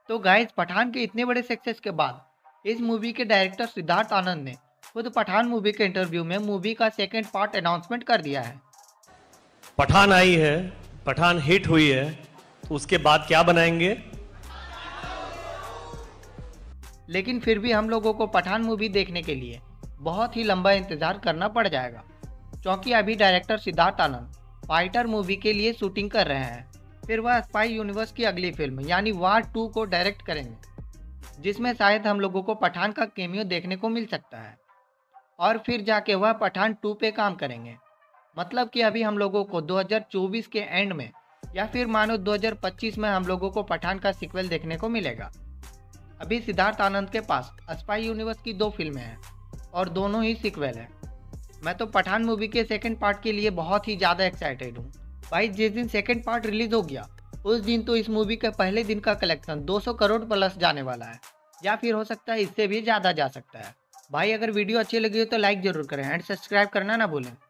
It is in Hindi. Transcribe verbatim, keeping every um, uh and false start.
तो गाइस पठान के इतने बड़े सक्सेस के बाद इस मूवी के डायरेक्टर सिद्धार्थ आनंद ने खुद पठान मूवी के इंटरव्यू में मूवी का सेकंड पार्ट अनाउंसमेंट कर दिया है। पठान आई है, पठान हिट हुई है, तो उसके बाद क्या बनाएंगे? लेकिन फिर भी हम लोगों को पठान मूवी देखने के लिए बहुत ही लंबा इंतजार करना पड़ जाएगा, क्योंकि अभी director Siddharth Anand Fighter movie के लिए शूटिंग कर रहे हैं। फिर वह स्पाई यूनिवर्स की अगली फिल्म यानी वार टू को डायरेक्ट करेंगे, जिसमें शायद हम लोगों को पठान का केमियो देखने को मिल सकता है और फिर जाके वह पठान टू पे काम करेंगे। मतलब कि अभी हम लोगों को दो हज़ार चौबीस के एंड में या फिर मानो दो हज़ार पच्चीस में हम लोगों को पठान का सीक्वल देखने को मिलेगा। अभी सिद्धार्थ आनंद के पास स्पाई यूनिवर्स की दो फिल्में हैं और दोनों ही सीक्वल है। मैं तो पठान मूवी के सेकंड पार्ट के लिए बहुत ही ज़्यादा एक्साइटेड हूँ भाई। जिस दिन सेकंड पार्ट रिलीज हो गया उस दिन तो इस मूवी के पहले दिन का कलेक्शन दो सौ करोड़ प्लस जाने वाला है, या फिर हो सकता है इससे भी ज़्यादा जा सकता है भाई। अगर वीडियो अच्छी लगी हो तो लाइक ज़रूर करें एंड सब्सक्राइब करना ना भूलें।